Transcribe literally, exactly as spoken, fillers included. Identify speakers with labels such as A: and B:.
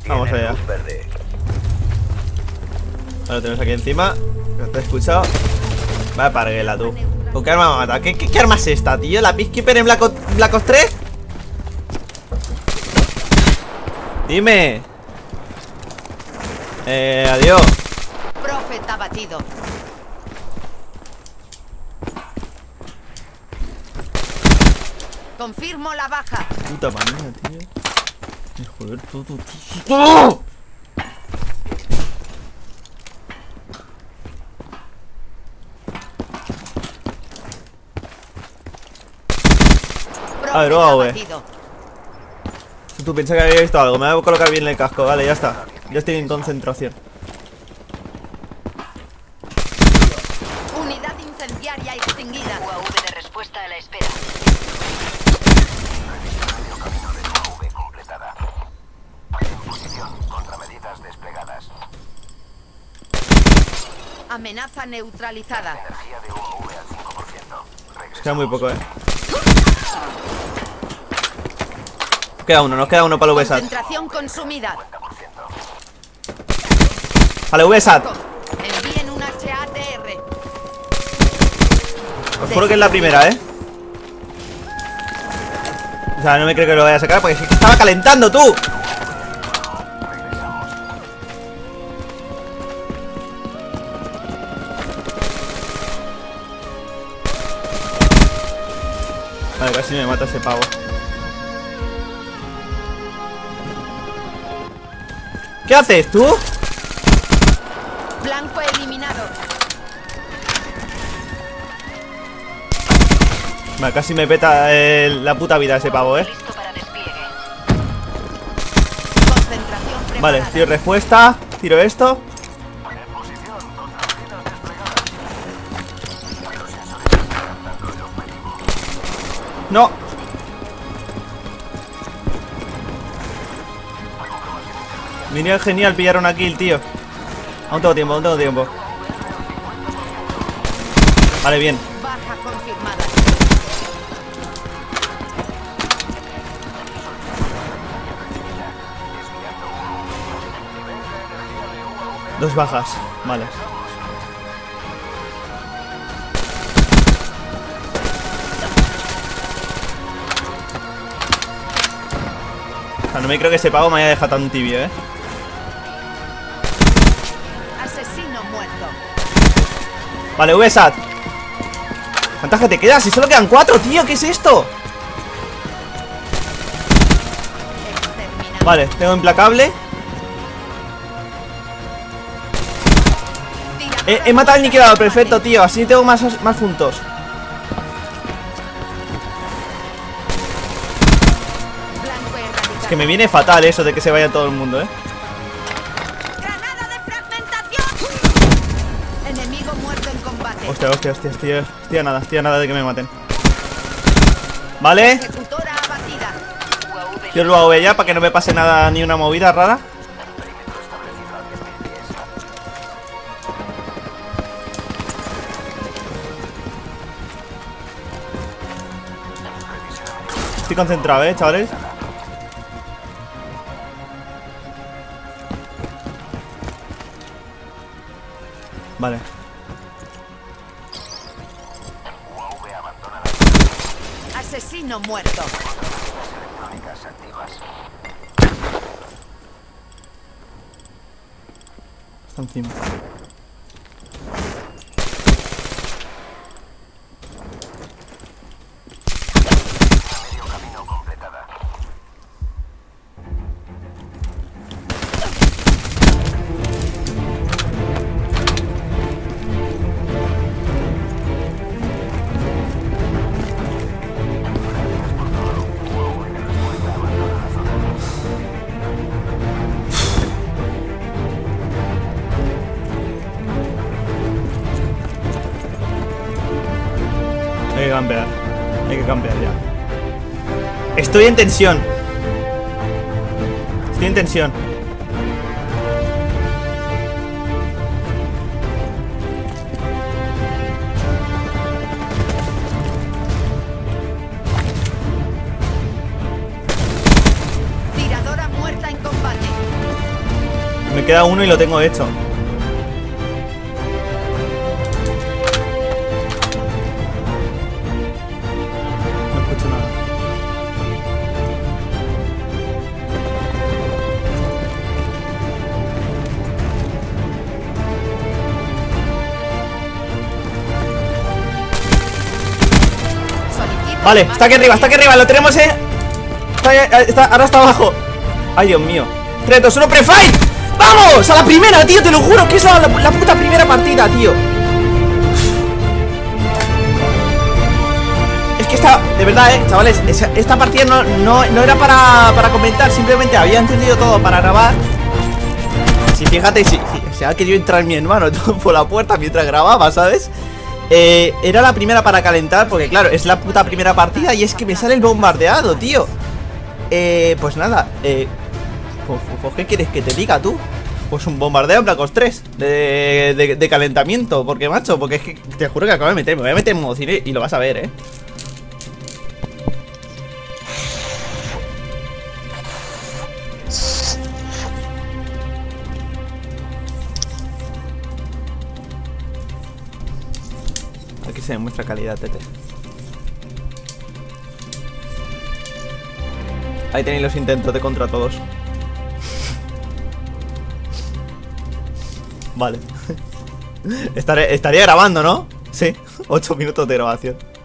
A: Vamos allá. Ahora lo tenemos aquí encima. No te he escuchado. Vaya parguela, tú. ¿Con qué arma me mata? ¿Qué, qué, qué arma es esta, tío? ¿La Peacekeeper en Black Ops, Black Ops tres? Dime. Eh, adiós.
B: Profeta batido. Confirmo la baja.
A: Puta manera, tío. Joder, todo, tío. ¡Oh! A ver, A V. Si tú piensas que había visto algo, me voy a colocar bien el casco. Vale, ya está. Ya estoy en concentración.
B: Unidad incendiaria extinguida.
C: U A V de respuesta a la espera. U A V completada. Posición, contramedidas desplegadas.
B: Amenaza neutralizada.
C: Energía de U A V al cinco por ciento.
A: Nos queda muy poco, eh. Nos queda uno, nos queda uno para el V SAT.
B: Concentración consumida.
A: Vale, V SAT.
B: Envíen un H A T R.
A: Os juro que es la primera, eh. O sea, no me creo que lo vaya a sacar porque es que estaba calentando, tú. Vale, casi me mata ese pavo. ¿Qué haces tú?
B: Blanco eliminado.
A: Vale, casi me peta eh, la puta vida ese pavo, eh.
C: Listo para despliegue.
B: Concentración preparada.
A: Vale, tiro respuesta. Tiro esto. No. Viene genial pillar una kill, tío. Aún tengo tiempo, aún tengo tiempo. Vale, bien.
B: Baja confirmada.
A: Dos bajas, vale. O sea, no me creo que ese pavo me haya dejado tan tibio, eh.
B: Asesino muerto.
A: Vale, V SAT. ¿Cuántas que te quedas? Si solo quedan cuatro, tío, ¿qué es esto?
B: Exterminado.
A: Vale, tengo implacable. He, he matado al niquelador, perfecto, tío. Así tengo más, más juntos.
B: Blanco erradicado.
A: Es que me viene fatal eso de que se vaya todo el mundo, eh.
B: Granada de fragmentación. Enemigo muerto en combate.
A: Hostia, hostia, hostia, hostia. Hostia, nada, hostia, nada de que me maten. Vale.
B: Ejecutora abatida.
C: U A V
A: Tiro el A V ya para que no me pase nada, ni una movida rara. Estoy concentrado, eh, chavales. Vale.
B: Asesino muerto.
C: electrónicas activas.
A: Está encima.
C: Medio camino completada.
A: Hay que campear. Hay que campear ya. Estoy en tensión. Estoy en tensión.
B: Tiradora muerta en combate.
A: queda uno y lo tengo hecho. No escucho nada.
B: Solicito
A: Vale,
B: más
A: está aquí arriba, está aquí arriba, lo tenemos, eh. Está, ahí- está- ahora está abajo. Ay, Dios mío. tres, dos, uno, pre-fight. ¡Vamos! A la primera, tío, te lo juro que es la, la puta primera partida, tío. Es que esta, de verdad, eh, chavales, esa- esta partida no, no, no era para, para comentar, simplemente había encendido todo para grabar. Si fíjate, si, si se ha querido entrar mi hermano por la puerta mientras grababa, ¿sabes? Eh, era la primera para calentar, porque claro, es la puta primera partida y es que me sale el bombardeado, tío. Eh, pues nada, eh, pues, pues, ¿qué quieres que te diga tú? Pues un bombardeo en Black Ops tres de, de, de calentamiento, porque macho, porque es que te juro que acabo de meter, me voy a meter en modo cine y lo vas a ver, eh. Aquí se demuestra calidad, Tete. Ahí tenéis los intentos de contra todos. Vale. Estaré, estaría grabando, ¿no? Sí, ocho minutos de grabación.